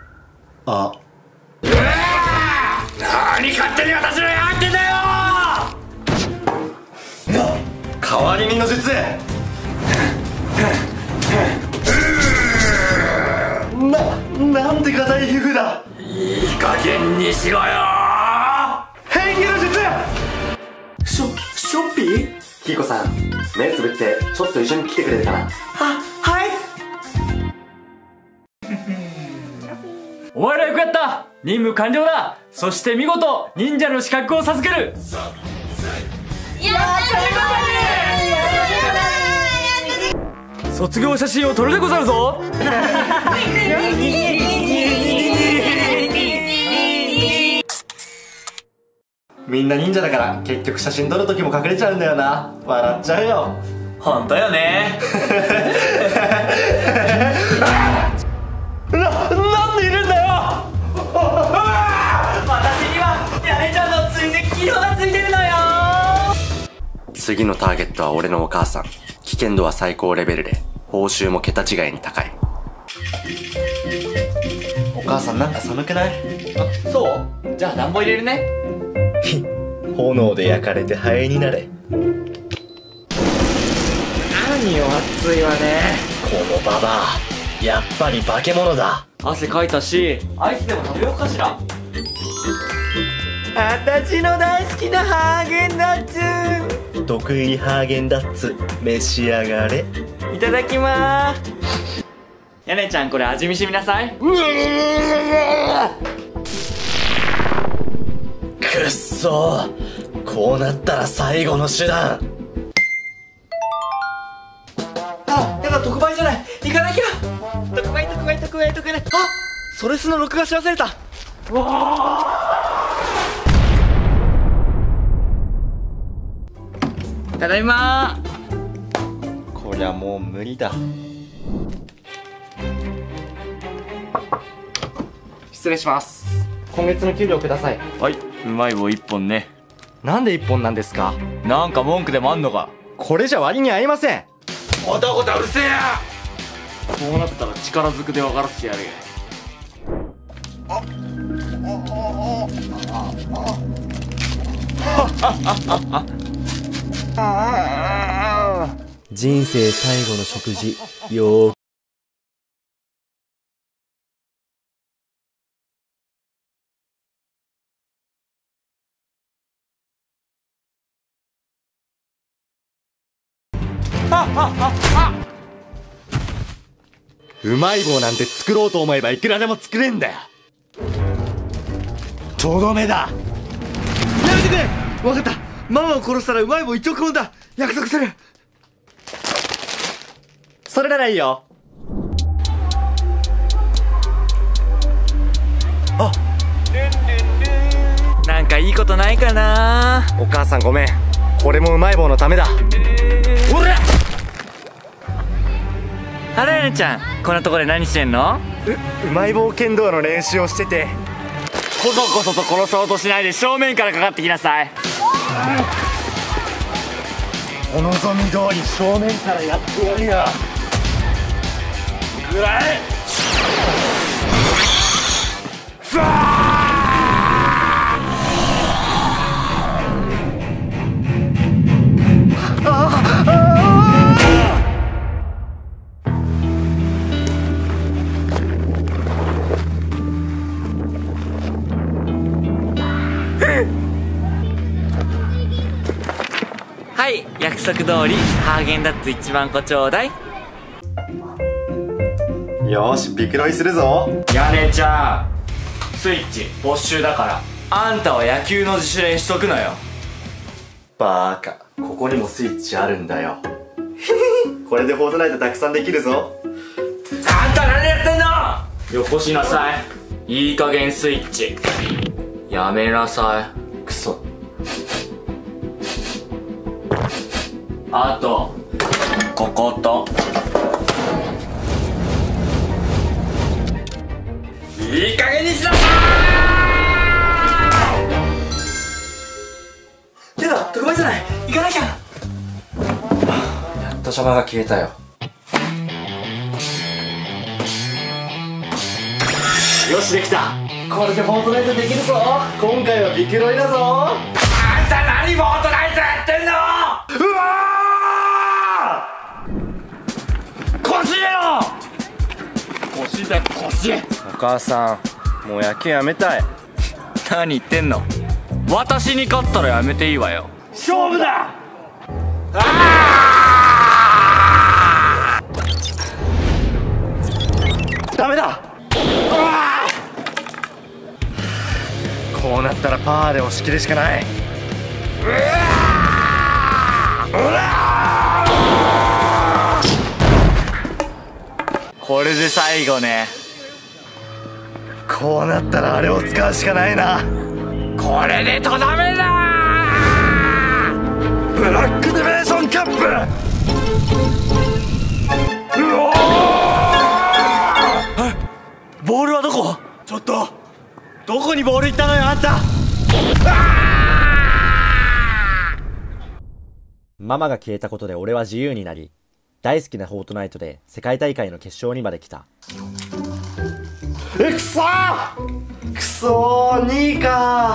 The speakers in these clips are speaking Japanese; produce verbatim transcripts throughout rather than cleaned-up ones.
あ、 何勝手に私の部屋入ってんだよ。 変わり身の術。な、なんて硬い皮膚だ。 いい加減にしろよ。 変化の術。 ショショッピー。 キイコさん、目つぶってちょっと一緒に来てくれるかな。 ははい。 お前らよくやった。任務完了だ。そして見事忍者の資格を授ける。卒業写真を撮るでござるぞ。 みんな忍者だから結局写真撮る時も隠れちゃうんだよな。笑っちゃうよ。 本当よね。 な、なんでいるんだよ。 私にはやねちゃんの追跡機能がついてるのよ。 次のターゲットは俺のお母さん。危険度は最高レベルで報酬も桁違いに高い。 お母さんなんか寒くない？ そう？じゃあ暖房入れるね。 炎で焼かれてハエになれ。 何よ暑いわね。 このババア、やっぱり化け物だ。 汗かいたし、アイスでも食べようかしら。あたしの大好きなハーゲンダッツ。 毒入りハーゲンダッツ召し上がれ。 いただきまーす。やねちゃんこれ味見してみなさい。 くっそー、こうなったら最後の手段。 あ、やだ特売じゃない。行かなきゃ。特売特売特売特売。あ、それスの録画し忘れた。ただいまー。 こりゃもう無理だ。 失礼します。 今月の給料ください。 はい、うまい棒一本ね。 なんで一本なんですか？ なんか文句でもあんのか。 これじゃ割に合いません。 おたこたうるせえや。こうなったら力ずくで分からせてやる。 人生最後の食事、よーくうまい棒なんて作ろうと思えばいくらでも作れんだよ。とどめだ。 やめてくれ。分かった。ママを殺したらうまい棒一億分だ。約束する。 それならいいよ。 あ、なんかいいことないかな。 お母さんごめん、これもうまい棒のためだ。おらっ、 はらやねちゃん、こんなとこで何してんの？ う、うまい棒剣道の練習をしてて。 こそこそと殺そうとしないで正面からかかってきなさい。 お望み通り正面からやってやるよ。くらえ。ふわはい、約束通りハーゲンダッツ一番個ちょうだい。 よーし、ビクロイするぞ。 屋根ちゃん、スイッチ没収だから、あんたは野球の自主練しとくのよ。 バーカ、ここにもスイッチあるんだよ。これでフォートナイトたくさんできるぞ。 あんた何やってんの。よこしなさい。いい加減スイッチやめなさい。 クソ。 あとここといい加減にしなさけど特売じゃない。行かなきゃ。 やっと邪魔が消えたよ。よし、できた。これでフォートナイトできるぞ。今回はビクロイだぞ。 あんた何フォートナイトやってんの。 うわ腰入れろ。腰で腰。 お母さん、もう野球やめたい。 何言ってんの。私に勝ったらやめていいわよ。 勝負だ。ダメだ。こうなったらパワーで押し切るしかない。 これで最後ね。 こうなったらあれを使うしかないな。 これでとどめだ。 ブラックディメンションカップ。うおー、 ボールはどこ。 ちょっと、どこにボール行ったのよ、あんた。ママが消えたことで俺は自由になり、大好きなフォートナイトで世界大会の決勝にまで来た。え、くそーくそー、にいか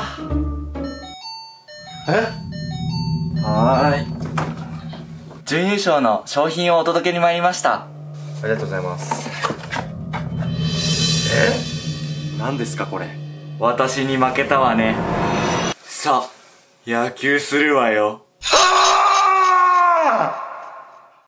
ー。え、はーい、 準優勝の商品をお届けに参りました。 ありがとうございます。え、何ですかこれ。 私に負けたわね。さあ野球するわよ。 あー